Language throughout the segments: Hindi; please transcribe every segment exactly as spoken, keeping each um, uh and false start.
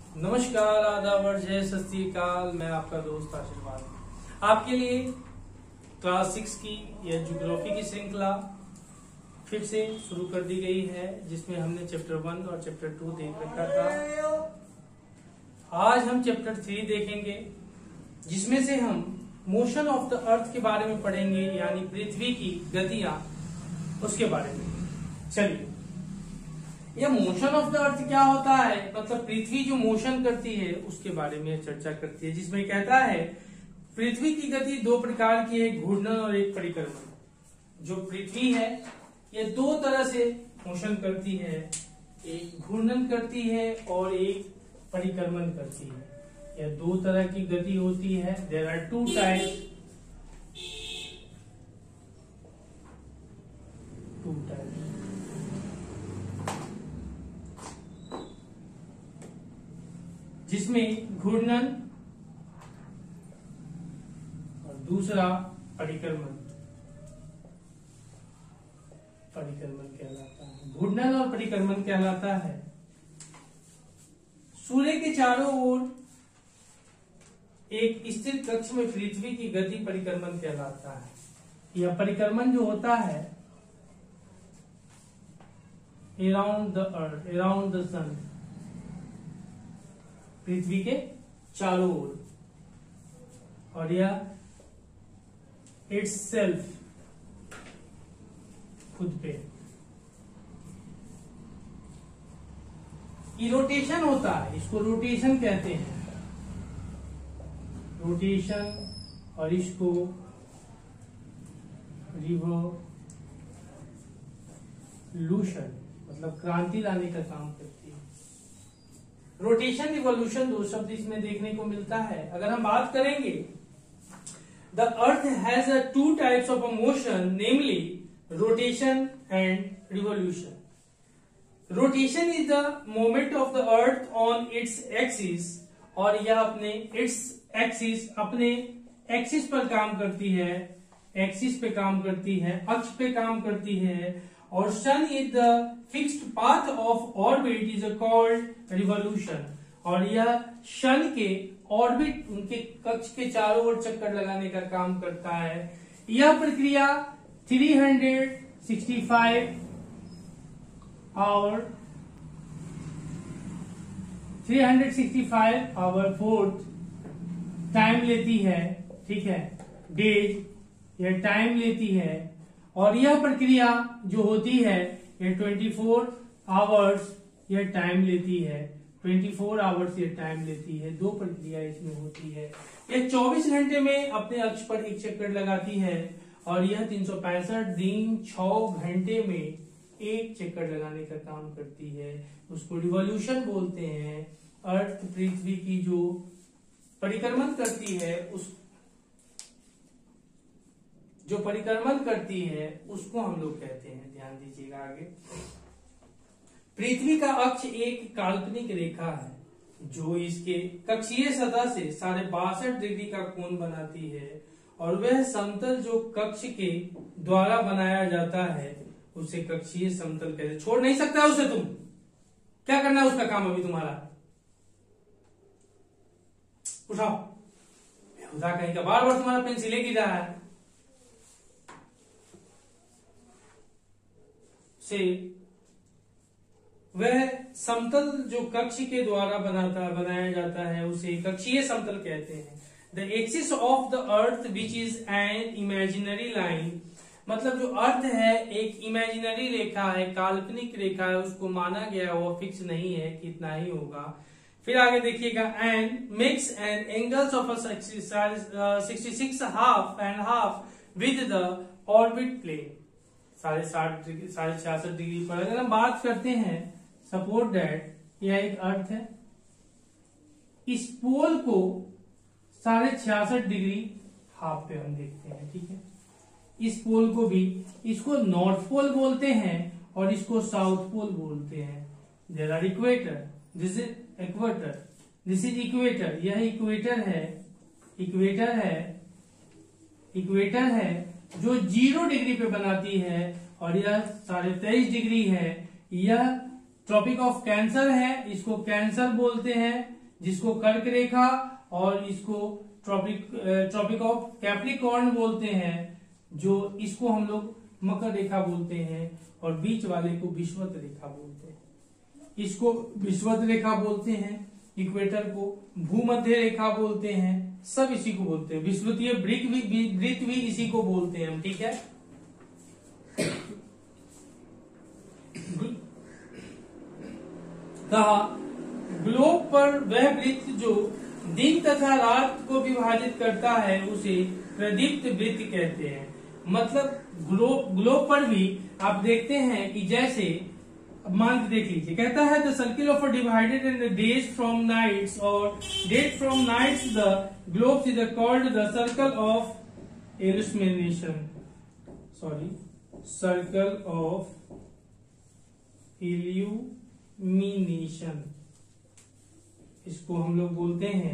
नमस्कार, आदाब और जय सत श्री अकाल। मैं आपका दोस्त आशीर्वाद आपके लिए क्लास सिक्स की या ज्योग्राफी की श्रृंखला फिर से शुरू कर दी गई है, जिसमें हमने चैप्टर वन और चैप्टर टू देख रखा था। आज हम चैप्टर थ्री देखेंगे, जिसमें से हम मोशन ऑफ द अर्थ के बारे में पढ़ेंगे, यानी पृथ्वी की गतियां उसके बारे में। चलिए, यह मोशन ऑफ द अर्थ क्या होता है, मतलब पृथ्वी जो मोशन करती है उसके बारे में चर्चा करती है, जिसमें कहता है पृथ्वी की गति दो प्रकार की है, घूर्णन और एक परिक्रमण। जो पृथ्वी है यह दो तरह से मोशन करती है, एक घूर्णन करती है और एक परिक्रमण करती है। यह दो तरह की गति होती है। There are two types two types जिसमें घूर्णन और दूसरा परिक्रमण परिक्रमण कहलाता है। घूर्णन और परिक्रमण कहलाता है सूर्य के चारों ओर एक स्थिर कक्ष में पृथ्वी की गति परिक्रमण कहलाता है। यह परिक्रमण जो होता है around the earth, around the sun, पृथ्वी के चारों ओर, और यह इट्स सेल्फ खुद पे ये रोटेशन होता है, इसको रोटेशन कहते हैं, रोटेशन, और इसको रिवोल्यूशन मतलब क्रांति लाने का काम करती है। रोटेशन रिवोल्यूशन दो शब्द इसमें देखने को मिलता है। अगर हम बात करेंगे, the earth has a two types of a motion, namely rotation and revolution. Rotation is the moment of the earth on its axis, और यह अपने इट्स एक्सिस अपने एक्सिस पर काम करती है, एक्सिस पे काम करती है, अक्ष पे काम करती है। और sun is the fixed path of orbit is called revolution, और यह सन के ऑर्बिट, उनके कक्ष के चारों ओर चक्कर लगाने का काम करता है। यह प्रक्रिया तीन सौ पैंसठ और तीन सौ पैंसठ आवर फोर्थ टाइम लेती है, ठीक है, डेज यह टाइम लेती है। और यह प्रक्रिया जो होती है ये चौबीस आवर्स यह टाइम लेती है, चौबीस आवर्स ये टाइम लेती है। दो प्रक्रिया इसमें होती है। यह चौबीस घंटे में अपने अक्ष पर एक चक्कर लगाती है, और यह तीन सौ पैंसठ दिन छह घंटे में एक चक्कर लगाने का काम करती है। उसको रिवॉल्यूशन बोलते हैं। अर्थ पृथ्वी की जो परिक्रमण करती है, उस जो परिक्रमण करती है उसको हम लोग कहते हैं, ध्यान दीजिएगा आगे। पृथ्वी का अक्ष एक काल्पनिक रेखा है जो इसके कक्षीय सतह से साढ़े बासठ डिग्री का कोण बनाती है, और वह समतल जो कक्ष के द्वारा बनाया जाता है उसे कक्षीय समतल कहते हैं। छोड़ नहीं सकता उसे, तुम क्या करना है उसका काम अभी तुम्हारा, उठाओ। खुदा कहीं का बार बार तुम्हारा पेंसिल गिर रहा है से। वह समतल जो कक्ष के द्वारा बनाता बनाया जाता है उसे कक्षीय समतल कहते हैं। The axis of the earth which is an imaginary line, मतलब जो अर्थ है एक इमेजिनरी रेखा है, काल्पनिक रेखा है, उसको माना गया, वो फिक्स नहीं है कि इतना ही होगा। फिर आगे देखिएगा, and makes an angles of sixty six half and half with the orbit plane, साढ़े साठ डिग्री साढ़े छियासठ डिग्री पर। अगर हम बात करते हैं, सपोज दैट यह एक अर्थ है, इस पोल को साढ़े छियासठ डिग्री हाफ पे हम देखते हैं, ठीक है। इस पोल को भी, इसको नॉर्थ पोल बोलते हैं और इसको साउथ पोल बोलते हैं। There are equator, this is equator, this is equator, यह इक्वेटर है, इक्वेटर है, इक्वेटर है जो जीरो डिग्री पे बनाती है, और यह साढ़े तेईस डिग्री है। यह ट्रॉपिक ऑफ कैंसर है, इसको कैंसर बोलते हैं। जिसको कर्क रेखा और इसको ट्रॉपिक ट्रॉपिक ऑफ कैप्रिकॉर्न बोलते हैं, जो इसको हम लोग मकर रेखा बोलते हैं, और बीच वाले को विषुवत रेखा बोलते हैं। इसको विषुवत रेखा बोलते हैं, इक्वेटर को भूमध्य रेखा बोलते हैं, सब इसी को बोलते हैं। विषुवतीय वृत्त भी वृत्त भी इसी को बोलते हैं हम, ठीक है। कहा ग्लोब पर वह वृत्त जो दिन तथा रात को विभाजित करता है उसे प्रदीप्त वृत्त कहते हैं। मतलब ग्लोब ग्लोब पर भी आप देखते हैं कि जैसे मान के देख लीजिए, कहता है the circle of divided in the days from nights और days from nights the globe is called the circle of illumination sorry circle of illumination. इसको हम लोग बोलते हैं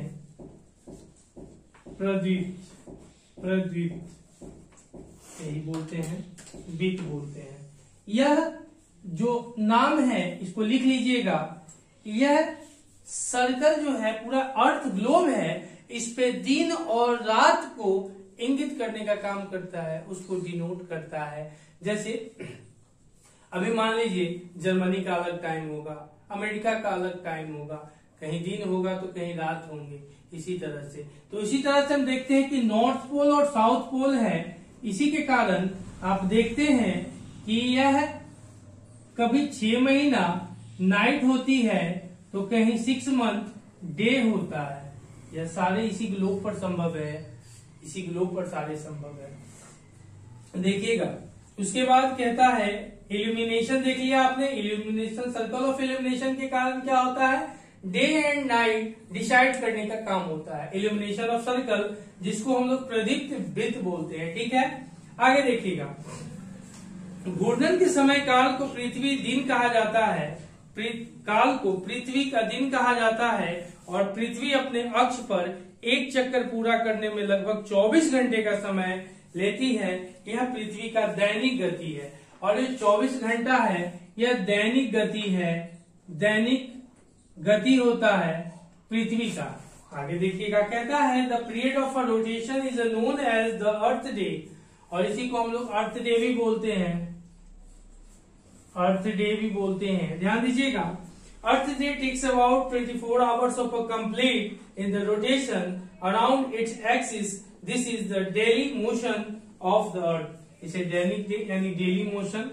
प्रद्वीप, प्रद्वीप यही बोलते हैं, वृत्त बोलते हैं। यह जो नाम है इसको लिख लीजिएगा। यह सर्कल जो है पूरा अर्थ ग्लोब है, इस पे दिन और रात को इंगित करने का काम करता है, उसको डिनोट करता है। जैसे अभी मान लीजिए जर्मनी का अलग टाइम होगा, अमेरिका का अलग टाइम होगा, कहीं दिन होगा तो कहीं रात होंगे, इसी तरह से। तो इसी तरह से हम देखते हैं कि नॉर्थ पोल और साउथ पोल है, इसी के कारण आप देखते हैं कि यह कभी छह महीना नाइट होती है तो कहीं सिक्स मंथ डे होता है। यह सारे इसी ग्लोब पर संभव है, इसी ग्लोब पर सारे संभव है। देखिएगा उसके बाद कहता है इल्यूमिनेशन, देख लिया आपने इल्यूमिनेशन, सर्कल ऑफ इल्यूमिनेशन के कारण क्या होता है, डे एंड नाइट डिसाइड करने का काम होता है। इल्यूमिनेशन ऑफ सर्कल, जिसको हम लोग प्रदीप्त वृत्त बोलते हैं, ठीक है। आगे देखिएगा, घूर्णन के समय काल को पृथ्वी दिन कहा जाता है, काल को पृथ्वी का दिन कहा जाता है, और पृथ्वी अपने अक्ष पर एक चक्कर पूरा करने में लगभग चौबीस घंटे का समय लेती है। यह पृथ्वी का दैनिक गति है, और ये चौबीस घंटा है यह दैनिक गति है, दैनिक गति होता है पृथ्वी का। आगे देखिएगा, कहता है the period of a rotation is known as the earth day, और इसी को हम लोग अर्थ डे भी बोलते हैं, अर्थ डे भी बोलते हैं। ध्यान दीजिएगा, earth day takes about twenty four hours of a complete in the rotation around its axis. This is the daily motion of the earth. इसे दैनिक डे यानी डेली मोशन,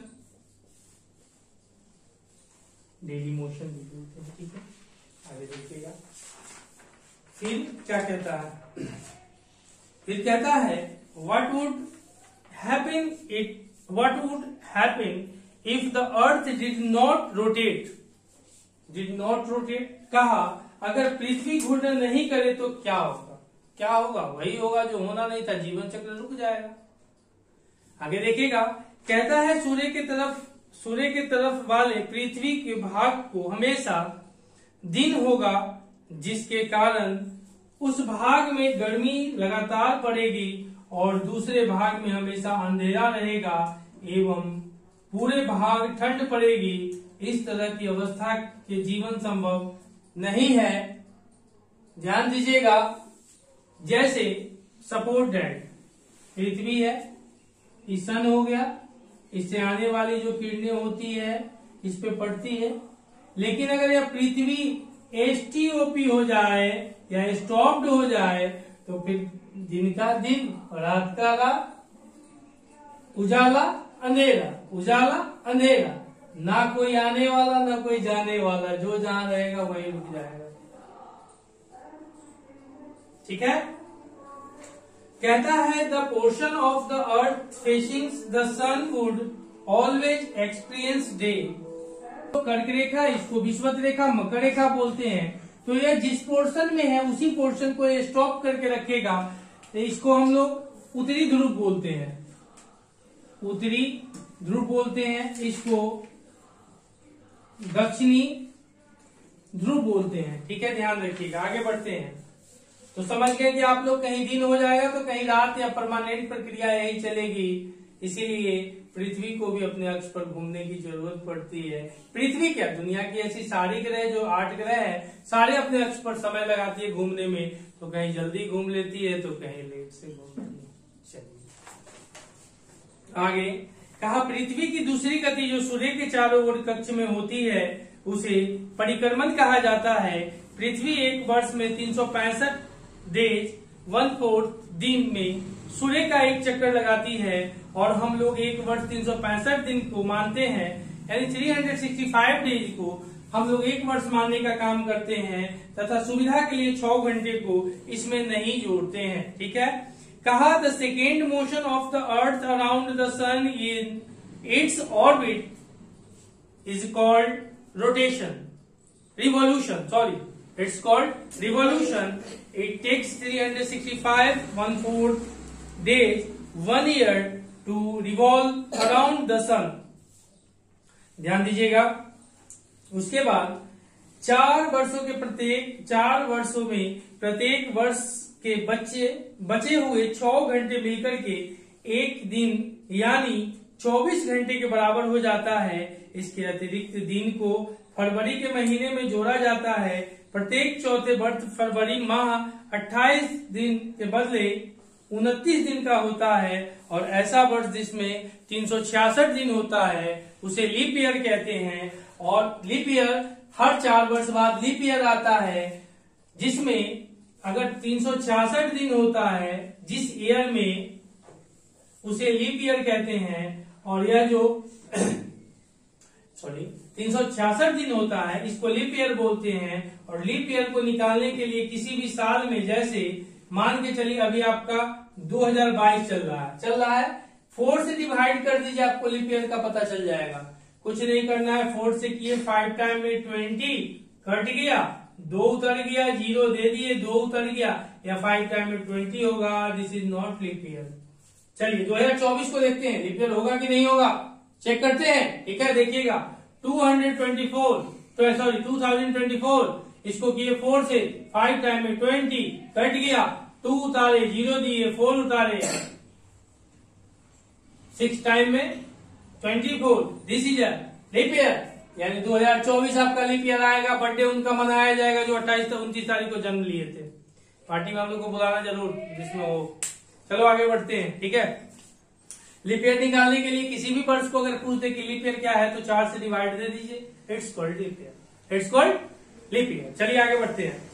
डेली मोशन भी बोलते हैं, ठीक है। आगे देखिएगा, फिर क्या कहता है, फिर कहता है what would happen it what would happen if the earth did not rotate, did not rotate. कहा अगर पृथ्वी घूर्णन नहीं करे तो क्या होगा, क्या होगा, वही होगा जो होना नहीं था, जीवन चक्र रुक जाएगा। आगे देखिएगा, कहता है सूर्य की तरफ सूर्य की तरफ वाले पृथ्वी के भाग को हमेशा दिन होगा, जिसके कारण उस भाग में गर्मी लगातार पड़ेगी और दूसरे भाग में हमेशा अंधेरा रहेगा एवं पूरे भाग ठंड पड़ेगी। इस तरह की अवस्था के जीवन संभव नहीं है। ध्यान दीजिएगा, जैसे सपोर्ट दैट पृथ्वी है, इस सन हो गया, इससे आने वाली जो किरणें होती है इस पे पड़ती है, लेकिन अगर यह पृथ्वी एसटीओपी हो जाए या स्टॉप्ड हो जाए तो फिर दिन का दिन और रात का रात, उजाला अंधेरा, उजाला अंधेरा, ना कोई आने वाला ना कोई जाने वाला, जो जहां रहेगा वही रुक जाएगा, ठीक है। कहता है the portion of the earth facing the sun would always experience day. तो कर्क रेखा, इसको विषुवत रेखा, मकर रेखा बोलते हैं। तो यह जिस पोर्शन में है उसी पोर्शन को ये स्टॉप करके रखेगा, तो इसको हम लोग उत्तरी ध्रुव बोलते हैं, उत्तरी ध्रुव बोलते हैं, इसको दक्षिणी ध्रुव बोलते हैं, ठीक है। ध्यान रखिएगा, आगे बढ़ते हैं। तो समझ गए कि आप लोग कहीं दिन हो जाएगा तो कहीं रात, या परमानेंट प्रक्रिया यही चलेगी, इसीलिए पृथ्वी को भी अपने अक्ष पर घूमने की जरूरत पड़ती है। पृथ्वी क्या, दुनिया की ऐसी सारी ग्रह जो आठ ग्रह है सारे अपने अक्ष पर समय लगाती है घूमने में, तो कहीं जल्दी घूम लेती है तो कहीं लेट से घूमती है। चलिए आगे कहा, पृथ्वी की दूसरी गति जो सूर्य के चारों ओर कक्ष में होती है उसे परिक्रमण कहा जाता है। पृथ्वी एक वर्ष में तीन सौ पैंसठ डेज वन फोर्थ दिन में सूर्य का एक चक्कर लगाती है और हम लोग एक वर्ष तीन सौ पैंसठ दिन को मानते हैं, यानी तीन सौ पैंसठ डेज को हम लोग एक वर्ष मानने का काम करते हैं तथा सुविधा के लिए छह घंटे को इसमें नहीं जोड़ते हैं। ठीक है, कहा the second motion of the earth around the sun in its orbit is called rotation revolution sorry it's called revolution. It takes तीन सौ पैंसठ one fourth days one year to revolve around the sun. ध्यान दीजिएगा, उसके बाद चार वर्षों के प्रत्येक चार वर्षों में प्रत्येक वर्ष के बच्चे बचे हुए छह घंटे मिलकर के एक दिन यानी चौबीस घंटे के बराबर हो जाता है। इसके अतिरिक्त दिन को फरवरी के महीने में जोड़ा जाता है। प्रत्येक चौथे वर्ष फरवरी माह अट्ठाईस दिन के बदले उनतीस दिन का होता है और ऐसा वर्ष जिसमें तीन सौ छियासठ दिन होता है उसे लीप ईयर कहते हैं। और लीप ईयर हर चार वर्ष बाद लीप ईयर आता है, जिसमें अगर तीन सौ छियासठ दिन होता है जिस ईयर में उसे लीप ईयर कहते हैं, और यह जो सॉरी तीन सौ छियासठ दिन होता है इसको लीप ईयर बोलते हैं। और लीप ईयर को निकालने के लिए किसी भी साल में, जैसे मान के चलिए अभी आपका दो हज़ार बाईस चल रहा है चल रहा है फोर से डिवाइड कर दीजिए, आपको लीप ईयर का पता चल जाएगा। कुछ नहीं करना है, फोर से किए फाइव टाइम में ट्वेंटी कट गया, दो उतर गया, जीरो दे दिए, दो उतर गया, या फाइव टाइम में ट्वेंटी होगा। This is not leap year. चलिए दो हज़ार चौबीस को देखते हैं, लीप ईयर होगा कि नहीं होगा, चेक करते हैं। ठीक है, देखिएगा टू हंड्रेड ट्वेंटी फोर तो sorry two thousand twenty four, इसको किए फोर से, फाइव टाइम में ट्वेंटी कट गया, टू उतारे, जीरो दिए, फोर उतारे, सिक्स टाइम में twenty four. This is leap year, यानी दो हज़ार चौबीस आपका लीप ईयर आएगा। बर्थडे उनका मनाया जाएगा जो अट्ठाईस उनतीस तारीख को जन्म लिए थे। पार्टी में हम लोग को बुलाना जरूर जिसमें हो। चलो आगे बढ़ते हैं। ठीक है, लीप ईयर निकालने के लिए किसी भी वर्ष को अगर पूछते कि लीप ईयर क्या है तो चार से डिवाइड दे दीजिए, it's called leap year, it's called leap year. चलिए आगे बढ़ते हैं।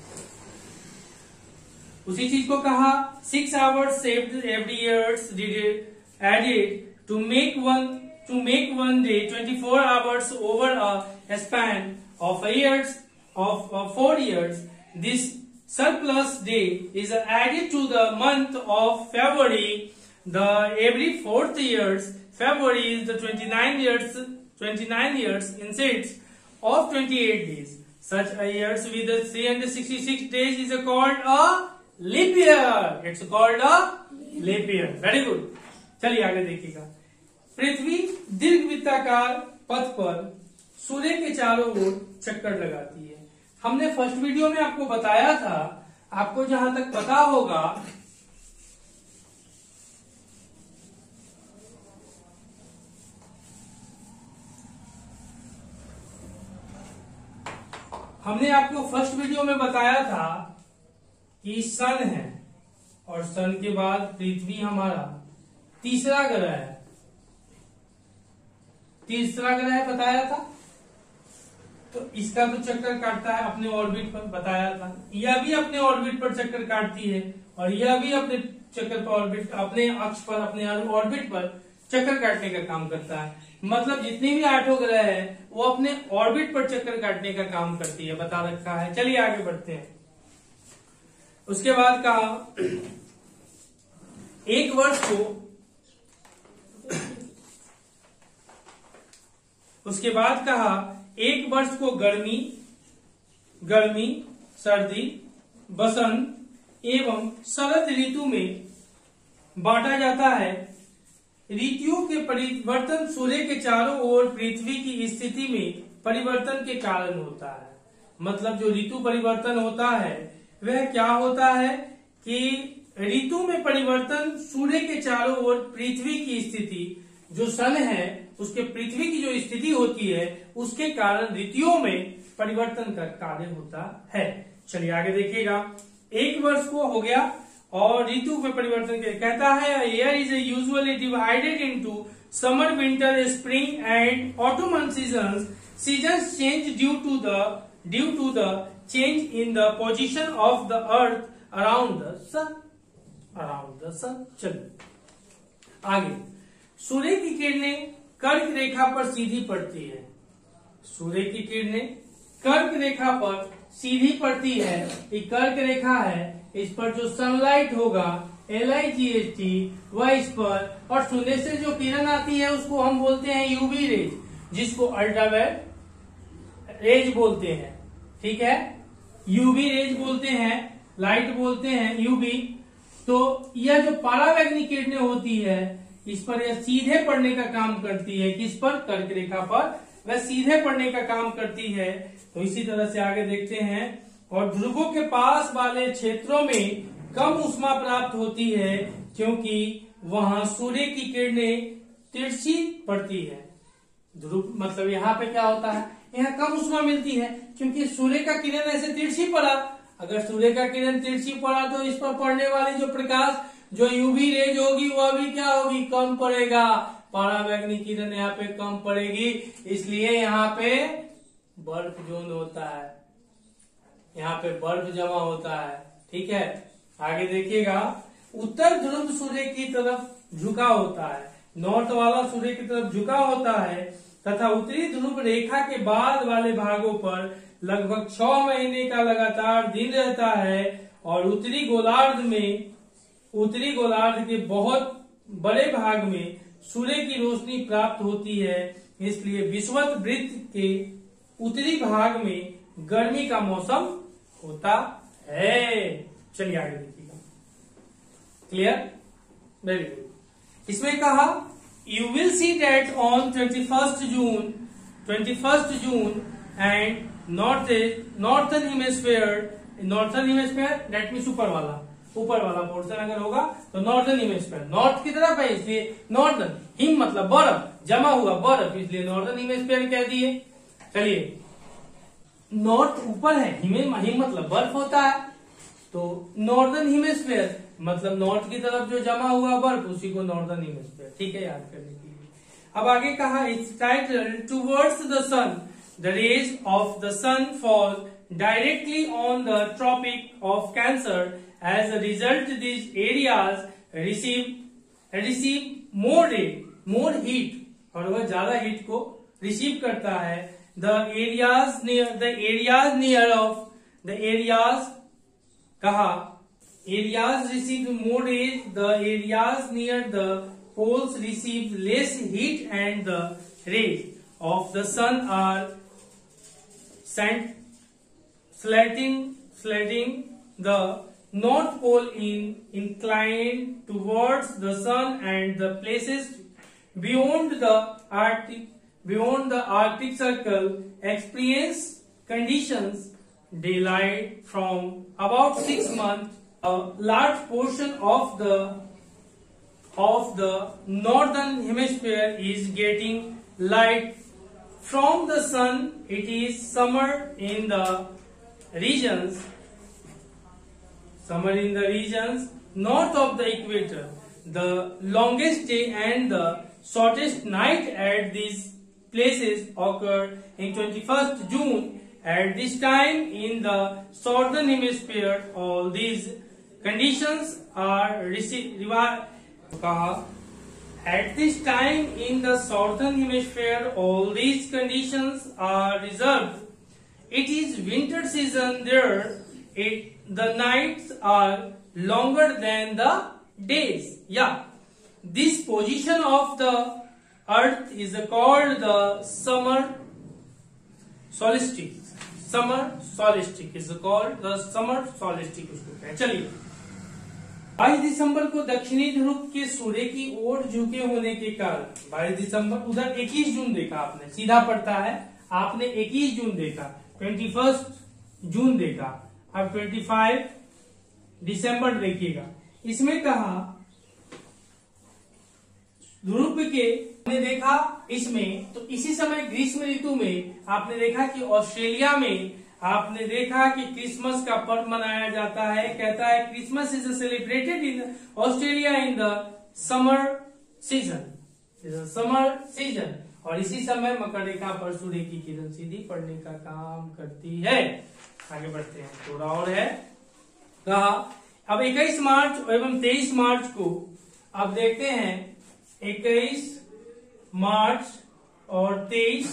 उसी चीज को कहा, six hours saved every years did added to make one to make one day twenty four hours over a span of years of uh, four years. This surplus day is added to the month of February. The every fourth years, February is the twenty-nine years twenty-nine years instead of twenty-eight days. Such a years with the three hundred sixty-six days is called a leap year. It's called a leap year. Very good. चलिए आगे देखिएगा। पृथ्वी दीर्घवृत्ताकार पथ पर सूर्य के चारों ओर चक्कर लगाती है। हमने फर्स्ट वीडियो में आपको बताया था, आपको जहां तक पता होगा हमने आपको फर्स्ट वीडियो में बताया था कि सन है और सन के बाद पृथ्वी हमारा तीसरा ग्रह है। तीसरा ग्रह बताया था, तो इसका तो चक्कर काटता है अपने ऑर्बिट पर, बताया था। यह भी अपने ऑर्बिट पर चक्कर काटती है और यह भी अपने चक्कर पर ऑर्बिट अपने अक्ष पर अपने ऑर्बिट पर चक्कर काटने का काम करता है। मतलब जितनी भी आठों ग्रह है वो अपने ऑर्बिट पर चक्कर काटने का काम करती है, बता रखा है। चलिए आगे बढ़ते हैं। उसके बाद कहा एक वर्ष को उसके बाद कहा एक वर्ष को गर्मी गर्मी सर्दी बसंत एवं शरद ऋतु में बांटा जाता है। ऋतुओं के परिवर्तन सूर्य के चारों ओर पृथ्वी की स्थिति में परिवर्तन के कारण होता है। मतलब जो ऋतु परिवर्तन होता है वह क्या होता है कि ऋतु में परिवर्तन सूर्य के चारों ओर पृथ्वी की स्थिति जो सन है उसके पृथ्वी की जो स्थिति होती है उसके कारण ऋतुओं में परिवर्तन का कार्य होता है। चलिए आगे देखिएगा। एक वर्ष को हो गया और ऋतु में परिवर्तन के कहता है year is usually divided into summer, winter, spring and autumn seasons. Seasons change due to the due to the change in the position of the earth around the sun around the sun. चलिए आगे। सूर्य की किरणें कर्क रेखा पर सीधी पड़ती है। सूर्य की किरणें कर्क रेखा पर सीधी पड़ती है। ये कर्क रेखा है, इस पर जो सनलाइट होगा L I G H T वह इस पर, और सूर्य से जो किरण आती है उसको हम बोलते हैं यूवी रेज, जिसको अल्ट्रावायलेट रेज बोलते हैं। ठीक है, यूवी रेज बोलते हैं, लाइट बोलते हैं यूवी। तो यह जो परावैंगनिक किरणें होती है इस पर यह सीधे पड़ने का काम करती है। किस पर? कर्क रेखा पर वह सीधे पड़ने का काम करती है। तो इसी तरह से आगे देखते हैं। और ध्रुवों के पास वाले क्षेत्रों में कम ऊष्मा प्राप्त होती है क्योंकि वहां सूर्य की किरणें तिरछी पड़ती है। ध्रुव मतलब यहाँ पे क्या होता है, यहाँ कम ऊष्मा मिलती है क्योंकि सूर्य का किरण ऐसे तिरछी पड़ा। अगर सूर्य का किरण तिरछी पड़ा तो इस पर पड़ने वाली जो प्रकाश जो यूवी रेज होगी वह भी क्या होगी, कम पड़ेगा। परावैंगनिक किरण यहाँ पे कम पड़ेगी, इसलिए यहाँ पे बर्फ जोन होता है, यहाँ पे बर्फ जमा होता है। ठीक है, आगे देखिएगा। उत्तर ध्रुव सूर्य की तरफ झुका होता है, नॉर्थ वाला सूर्य की तरफ झुका होता है तथा उत्तरी ध्रुव रेखा के बाद वाले भागों पर लगभग छह महीने का लगातार दिन रहता है। और उत्तरी गोलार्ध में उत्तरी गोलार्ध के बहुत बड़े भाग में सूर्य की रोशनी प्राप्त होती है, इसलिए विषुवत वृत्त के उत्तरी भाग में गर्मी का मौसम होता है। चलिए आगे देखिएगा। Clear, very good. इसमें कहा you will see that on twenty first June twenty first June and north northern hemisphere northern hemisphere that means ऊपर वाला ऊपर वाला पोर्शन अगर होगा तो नॉर्दर्न हेमिस्फीयर, नॉर्थ की तरफ है इसलिए नॉर्दर्न, हिम मतलब बर्फ, जमा हुआ बर्फ इसलिए नॉर्दर्न हेमिस्फीयर कह दिए। चलिए, नॉर्थ ऊपर है, हिम हिम मतलब बर्फ होता है, तो नॉर्दर्न हेमिस्फीयर मतलब नॉर्थ की तरफ जो जमा हुआ बर्फ उसी को नॉर्दर्न हेमिस्फीयर। ठीक है, याद करने के लिए। अब आगे कहा it's title towards the sun, the rays of the sun fall directly on the Tropic of Cancer. As a result, these areas receive receive more heat, more heat, और वह ज्यादा हीट को रिसीव करता है। The areas near the areas near of the areas कहा areas receive more heat. The areas near the poles receive less heat, and the rays of the sun are sent Slanting, slanting the North Pole in inclined towards the sun, and the places beyond the Arctic, beyond the Arctic Circle experience conditions daylight from about six months. A large portion of the of the northern hemisphere is getting light from the sun. It is summer in the regions summer in the regions north of the equator. The longest day and the shortest night at these places occur in twenty-first June. At this time in the southern hemisphere all these conditions are received. At this time in the southern hemisphere all these conditions are reserved. It is winter season there. It, the nights are longer than the days. Yeah, this position of the earth is called the summer solstice. Summer solstice is called the summer solstice. चलिए, बाईस दिसंबर को दक्षिणी ध्रुव के सूर्य की ओर झुके होने के कारण बाईस दिसंबर, उधर इक्कीस जून देखा आपने, सीधा पड़ता है, आपने इक्कीस जून देखा, इक्कीस जून देखा, अब पच्चीस दिसंबर देखिएगा। इसमें कहा ध्रुव के आपने देखा इसमें, तो इसी समय ग्रीष्म ऋतु में आपने देखा कि ऑस्ट्रेलिया में आपने देखा कि क्रिसमस का पर्व मनाया जाता है। कहता है Christmas is celebrated in Australia in the summer season, summer season. और इसी समय मकर रेखा पर सूर्य की किरण सीधी पड़ने का काम करती है। आगे बढ़ते हैं, थोड़ा और है कहा। अब इक्कीस मार्च एवं तेईस मार्च को अब देखते हैं, इक्कीस मार्च और तेईस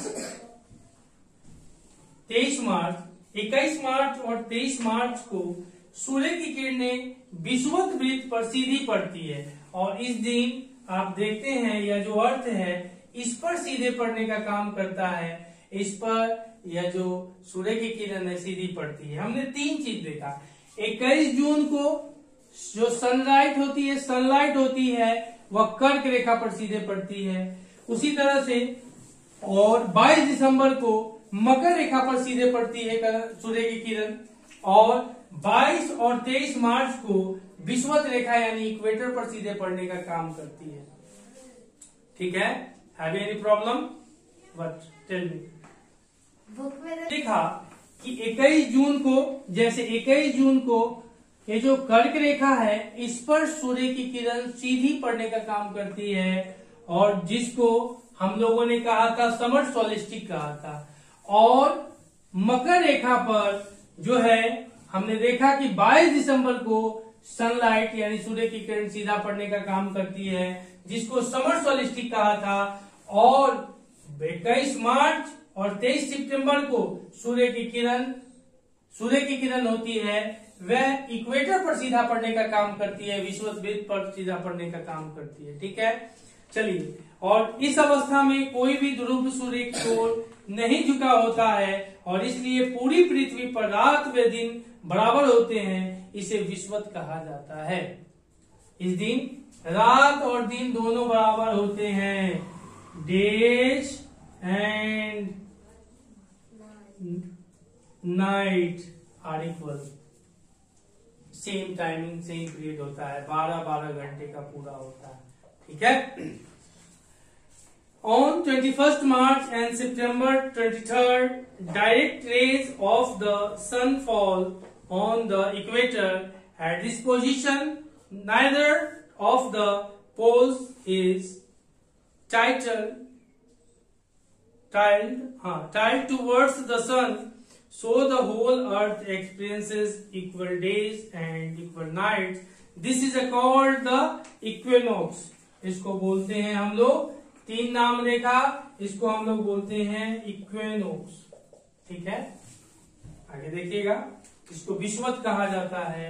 तेईस मार्च इक्कीस मार्च और तेईस मार्च को सूर्य की किरणें विषुवत वृत्त पर सीधी पड़ती है। और इस दिन आप देखते हैं यह जो अर्थ है इस पर सीधे पड़ने का काम करता है। इस पर यह जो सूर्य की किरण है सीधी पड़ती है। हमने तीन चीज देखा, इक्कीस जून को जो सनलाइट होती है सनलाइट होती है वह कर्क रेखा पर सीधे पड़ती है। उसी तरह से और बाईस दिसंबर को मकर रेखा पर सीधे पड़ती है सूर्य की किरण। और बाईस और तेईस मार्च को विषुवत रेखा यानी इक्वेटर पर सीधे पड़ने का काम करती है। ठीक है, have any problem? What, tell me. Book में देखा कि इक्कीस जून को, जैसे इक्कीस जून को ये जो कर्क रेखा है इस पर सूर्य की किरण सीधी पड़ने का काम करती है, और जिसको हम लोगों ने कहा था समर सोलिस्टिक कहा था। और मकर रेखा पर जो है हमने देखा कि बाईस दिसंबर को सनलाइट यानी सूर्य की किरण सीधा पड़ने का काम करती है, जिसको समर सोलिस्टिक कहा था। और इक्कीस मार्च और तेईस सितंबर को सूर्य की किरण सूर्य की किरण होती है वह इक्वेटर पर सीधा पड़ने का काम करती है, विषुवत वृत्त पर सीधा पड़ने का काम करती है। ठीक है, चलिए। और इस अवस्था में कोई भी ध्रुव सूर्य की ओर नहीं झुका होता है और इसलिए पूरी पृथ्वी पर रात व दिन बराबर होते हैं। इसे विषुवत कहा जाता है। इस दिन रात और दिन दोनों बराबर होते हैं। Days and night are equal, same timing same period होता है, बारह बारह घंटे का पूरा होता है। ठीक है। On twenty-first March and September twenty-third, direct rays of the sun fall on the equator. At this position, neither of the poles is tilted, tilted, huh, tilted towards the sun, so the whole earth experiences equal days and equal nights. This is called the equinox. इसको बोलते हैं हम लोग, तीन नाम देखा, इसको हम लोग बोलते हैं इक्वेनोक्स। ठीक है, आगे देखिएगा। इसको विषुवत कहा जाता है,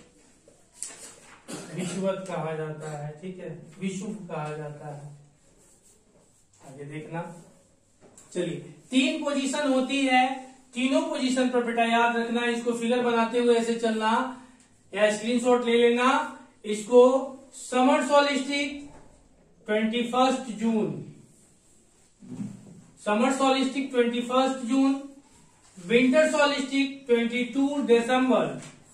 विषुवत कहा जाता है। ठीक है, विषुव कहा जाता है। आगे देखना। चलिए, तीन पोजीशन होती है, तीनों पोजीशन पर बेटा याद रखना। इसको फिगर बनाते हुए ऐसे चलना या स्क्रीनशॉट ले लेना। इसको summer solstice twenty first June, summer solstice twenty first June, winter solstice twenty two December,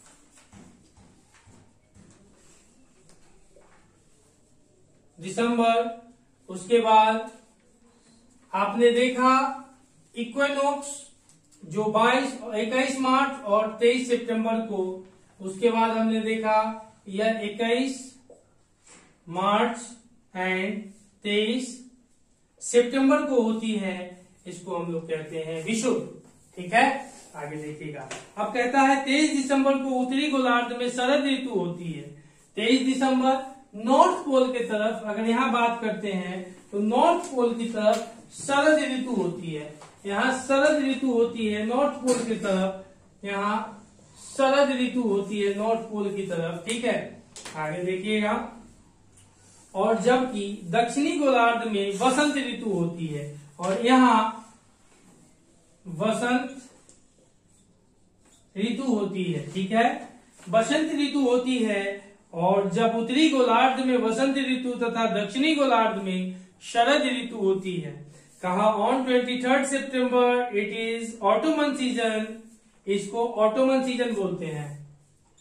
December. उसके बाद आपने देखा इक्वेनोक्स जो बाईस इक्कीस मार्च और तेईस सितंबर को। उसके बाद हमने देखा यह इक्कीस मार्च एंड तेईस सितंबर को होती है। इसको हम लोग कहते हैं विषुव। ठीक है, आगे देखिएगा। अब कहता है तेईस दिसंबर को उत्तरी गोलार्ध में शरद ऋतु होती है। तेईस दिसंबर नॉर्थ पोल के तरफ, अगर यहाँ बात करते हैं तो नॉर्थ पोल की तरफ शरद ऋतु होती है। यहाँ शरद ऋतु होती है नॉर्थ पोल की तरफ, यहाँ शरद ऋतु होती है नॉर्थ पोल की तरफ। ठीक है, आगे देखिएगा। और जबकि दक्षिणी गोलार्ध में वसंत ऋतु होती है और यहाँ वसंत ऋतु होती है। ठीक है, वसंत ऋतु होती है। और जब उत्तरी गोलार्ध में वसंत ऋतु तथा दक्षिणी गोलार्ध में शरद ऋतु होती है। कहा on twenty third September it is autumn season. इसको ऑटोमन सीजन बोलते हैं,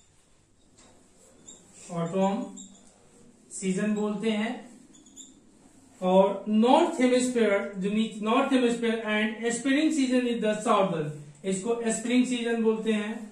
ऑटोम सीजन बोलते हैं। और नॉर्थ हेमिस्फीयर जो north hemisphere and spring season is the southern, इसको स्प्रिंग सीजन बोलते हैं,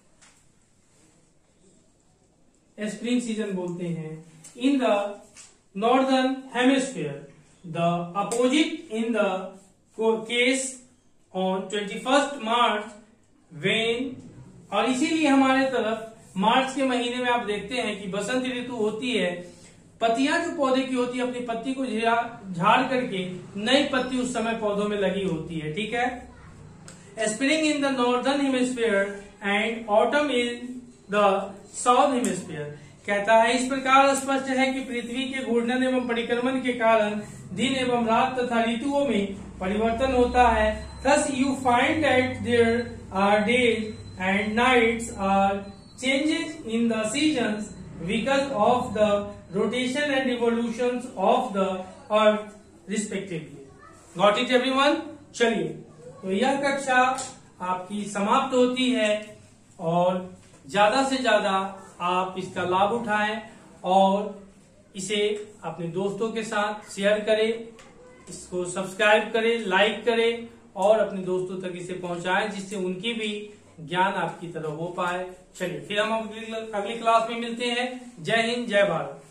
स्प्रिंग सीजन बोलते हैं। In the northern hemisphere the opposite in the case on twenty first March when, और इसीलिए हमारे तरफ मार्च के महीने में आप देखते हैं कि बसंत ऋतु होती है, पत्तियां जो पौधे की होती है अपनी पत्ती को झाड़ करके नई पत्ती उस समय पौधों में लगी होती है, ठीक है। Spring in the northern hemisphere and autumn in the south hemisphere, कहता है इस प्रकार स्पष्ट है कि पृथ्वी के घूर्णन एवं परिक्रमण के कारण दिन एवं रात तथा ऋतुओं में परिवर्तन होता है। Thus you find that there are days and nights are changes in the seasons because of the rotation and revolutions of the earth respectively. Got it everyone? चलिए, तो यह कक्षा आपकी समाप्त होती है और ज्यादा से ज्यादा आप इसका लाभ उठाएं और इसे अपने दोस्तों के साथ शेयर करें, इसको सब्सक्राइब करें, लाइक करें और अपने दोस्तों तक इसे पहुंचाएं जिससे उनकी भी ज्ञान आपकी तरह हो पाए। चलिए फिर हम अगली अगली क्लास में मिलते हैं। जय हिंद, जय भारत।